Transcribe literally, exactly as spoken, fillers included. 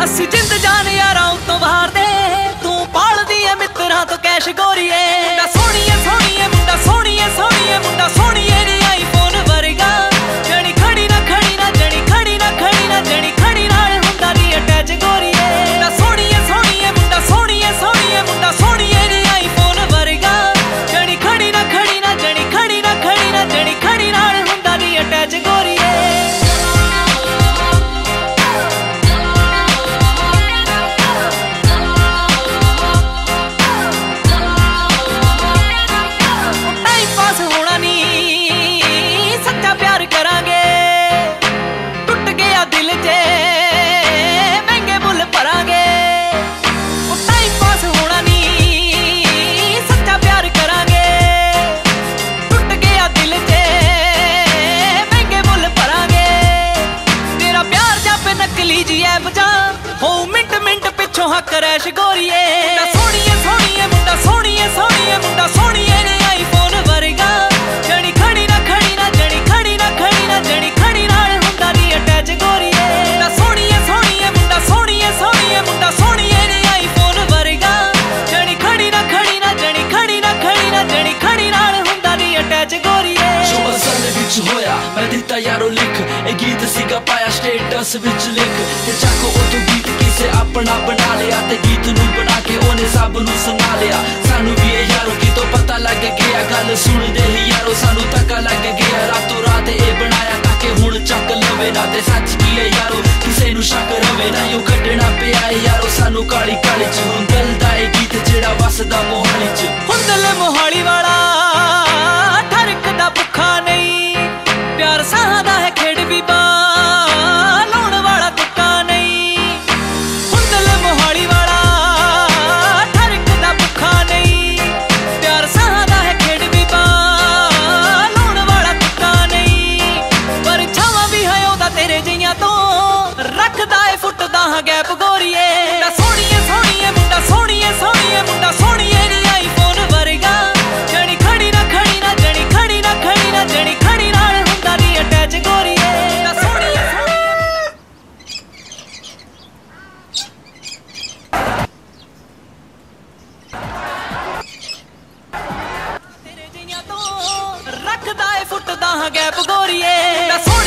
ਅਸੀਂ ਜਿੰਦ ਜਾਨ ਯਾਰਾਂ ਉਤੋਂ ਬਾਹਰ ਦੇ ਤੂੰ ਪਾਲਦੀ ਐ ਮਿੱਤਰਾਂ ਤੋਂ ਕੈਸ਼ ਗੋਰੀਏ ਮੁੰਡਾ ਸੋਹਣੀਏ ਸੋਹਣੀਏ ਮੁੰਡਾ ਸੋਹਣੀਏ ਸੋਹਣੀਏ ਮੁੰਡਾ ਸੋਹਣੀਏ ਨੀ ਆਈਫੋਨ ਵਰਗਾ ਜਣੀ ਖੜੀ ਨਾ ਖੜੀ ਨਾ ਜਣੀ ਖੜੀ ਨਾ ਖੜੀ ਨਾ ਜਣੀ ਖੜੀ ਨਾਲ ਹੁੰਦਾ ਨੀ ਅਟੈਚ ਗੋਰੀਏ ਮੁੰਡਾ ਸੋਹਣੀਏ ਸੋਹਣੀਏ ਮੁੰਡਾ ਸੋਹਣੀਏ ਸੋਹਣੀਏ ਮੁੰਡਾ ਸੋਹਣੀਏ ਨੀ ਆਈਫੋਨ ਵਰਗਾ ਜਣੀ ਖੜੀ ਨਾ ਖੜੀ ਨਾ ਜਣੀ ਖੜੀ ਨਾ ਖੜੀ ਨਾ ਜਣੀ ਖੜੀ ਨਾਲ ਹੁੰਦਾ ਨੀ ਅਟੈਚ ਗੋਰੀਏ ਕਰੈਸ਼ ਗੋਰੀਏ ਮੁੰਡਾ ਸੋਹਣੀਏ ਸੋਹਣੀਏ ਮੁੰਡਾ ਸੋਹਣੀਏ ਸੋਹਣੀਏ ਮੁੰਡਾ ਸੋਹਣੀਏ ਨੀ ਆਈਫੋਨ ਵਰਗਾ ਜਣੀ ਖੜੀ ਨਾ ਖੜੀ ਨਾ ਜਣੀ ਖੜੀ ਨਾ ਖੜੀ ਨਾ ਜਣੀ ਖੜੀ ਨਾਲ ਹੁੰਦਾ ਨੀ ਅਟੈਚ ਗੋਰੀਏ ਮੁੰਡਾ ਸੋਹਣੀਏ ਸੋਹਣੀਏ ਮੁੰਡਾ ਸੋਹਣੀਏ ਸੋਹਣੀਏ ਮੁੰਡਾ ਸੋਹਣੀਏ ਨੀ ਆਈਫੋਨ ਵਰਗਾ ਜਣੀ ਖੜੀ ਨਾ ਖੜੀ ਨਾ ਜਣੀ ਖੜੀ ਨਾ ਖੜੀ ਨਾ ਜਣੀ ਖੜੀ ਨਾਲ ਹੁੰਦਾ ਨੀ ਅਟੈਚ ਗੋਰੀਏ ਜੋ ਅਸਲ ਵਿੱਚ ਹੋਇਆ ਮੈਂ ਦਿੱਤਾ ਯਾਰੋ ਲਿਖ ਇਹ ਗੀਤ ਸੀਗਾ ਪਾਇਆ ਸਟੇਟਸ ਵਿੱਚ ਲਿਖ ਤੇ ਚਾਕੋ ਉਤੋਂ ਗੀਤ ਕਿਸੇ ਆਪਣਾ ਬਣਾ ਲਿਆ ਤੇ ਗੀਤ ਨੂੰ ਬਣਾ ਕੇ ਉਹਨੇ ਸਭ ਨੂੰ ਸੁਣਾ ਲਿਆ ਸਾਨੂੰ ਵੀ ਇਹ ਯਾਰੋ ਕਿਤੋਂ ਪਤਾ ਲੱਗ ਗਿਆ ਗੱਲ ਸੁਣਦੇ ਹੀ ਯਾਰੋ ਸਾਨੂੰ ਧੱਕਾ ਲੱਗ ਗਿਆ ਰਾਤੋਂ ਰਾਤ ਇਹ ਬਣਾਇਆ ਤਾਂ ਕਿ ਹੁਣ ਚੱਕ ਲਵੇ ਨਾ ਤੇ ਸੱਚ ਕੀ ਹੈ ਯਾਰੋ ਕਿਸੇ ਨੂੰ ਸ਼ੱਕ ਰਵੇ ਨਾ ਯੋ ਕੱਢਣਾ ਪਿਆ ਯਾਰੋ ਸਾਨੂੰ ਕਾਲੀ ਕਾਲੀ ਚ ਹੁਣ ਦਿਲ ਦਾ ਇਹ ਗੀਤ ਜਿਹੜਾ ਵਸਦਾ ਮੋਹਾਲੀ ਚ ਹੁਣ ਦਿਲ ਮੋਹਾਲੀ ਵਾਲਾ ਠਰਕਦਾ ਭੁੱਖਾ ਨਹੀਂ ਪਿਆਰ ਸਾਹ ਦਾ ਹੈ ਖੇਡ ਵੀ ਬਾ ਲਾਉਣ ਵਾਲਾ ਤੁੱਕਾ ਨਹੀਂ ਹੁਣ ਦਿਲ ਮੋਹਾਲੀ ਵਾਲਾ ਠਰਕਦਾ ਭੁੱਖਾ ਨਹੀਂ ਪਿਆਰ ਸਾਹ ਦਾ ਹੈ ਖੇਡ ਵੀ ਬਾ ਲਾਉਣ ਵਾਲਾ ਤੁੱਕਾ ਨਹੀਂ ਪਰ ਛਾਵਾਂ ਵੀ ਹੈ ਉਹਦਾ ਤੇਰੇ ਜਿਹੀਆਂ ਤੋਂ ਰੱਖਦਾ ਏ ਫੁੱਟਦਾ ਹਾਂ ਗੈਪ ਗੋਰੀਏ ਮੁੰਡਾ ਸੋਹਣੀਏ ਸੋਹਣੀਏ ਮੁੰਡਾ ਸੋਹਣੀਏ ਸੋਹਣੀਏ ਮੁੰਡਾ ਸੋਹਣੀਏ ਨੀ ਆਈਫੋਨ ਵਰਗਾ ਜਣੀ ਖੜੀ ਨਾ ਖੜੀ ਨਾ ਜਣੀ ਖੜੀ ਨਾ ਖੜੀ ਨਾ ਜਣੀ ਖੜੀ ਨਾਲ ਹੁੰਦਾ ਨੀ ਅਟੈਚ ਗੋਰੀਏ ਮੁੰਡਾ ਸੋਹਣੀਏ ਤੇਰੇ ਜਿਹੀਆਂ ਤੋਂ ਰੱਖਦਾ ਏ ਫੁੱਟਦਾ ਹਾਂ ਗੈਪ ਗੋਰੀਏ ਮੁੰਡਾ